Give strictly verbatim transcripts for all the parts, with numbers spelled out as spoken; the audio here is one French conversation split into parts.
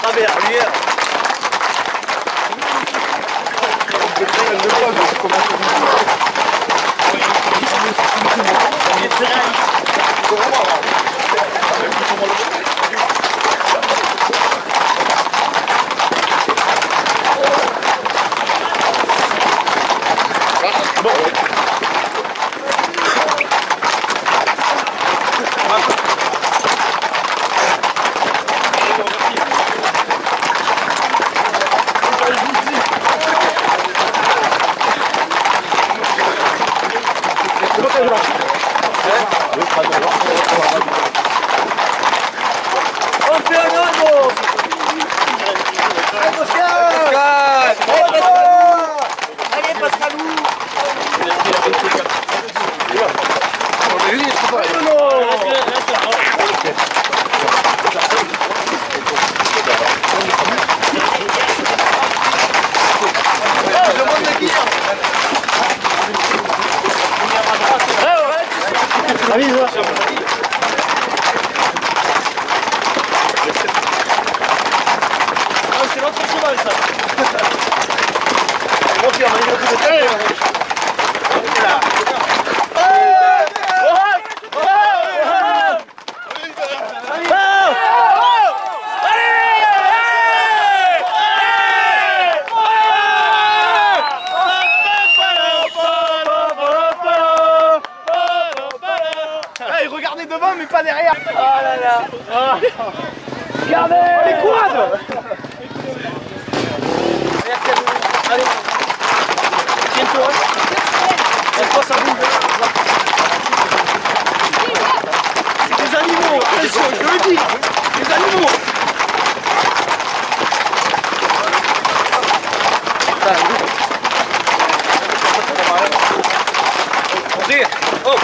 travers, lui. On fait un homme. Allez Pascal. Allez Pascalou. C'est l'autre cheval ça. Bon, puis on va dire que c'est là. Regardez devant mais pas derrière. Oh là là. Oh. Regardez les quads. Allez. Tiens-toi. Tiens-toi, ça bouge. C'est des animaux. Attention, je le dis. Des animaux. André. Oh.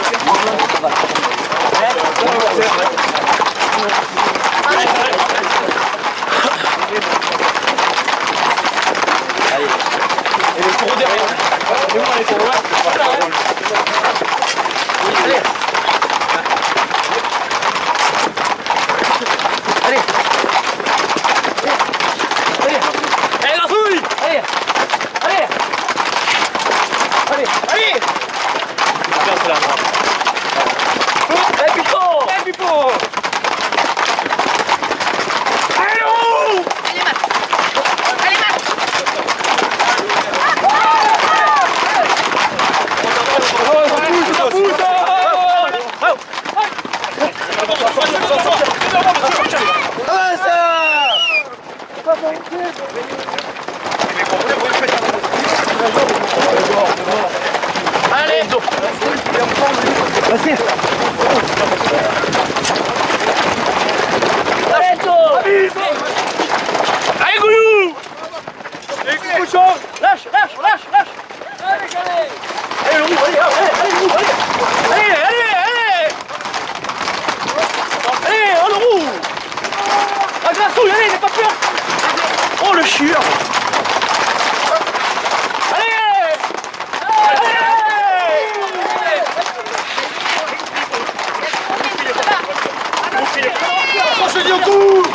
Et le tour derrière. Et moi les tours là. Allez. Allez. Allez. Allez la souris. Allez. Allez. Allez. Allez. C'est là. Allez Pipo. Allez Pipo. Allez, vas-y. Allez, Goulou. Lâche, lâche, lâche, lâche. Allez, allez. Allez, le roux, allez, allez, allez, allez, allez, allez. Allez, oh le roux. La glaçouille, allez, n'aie pas peur. Oh le chieur. On se dit au coup.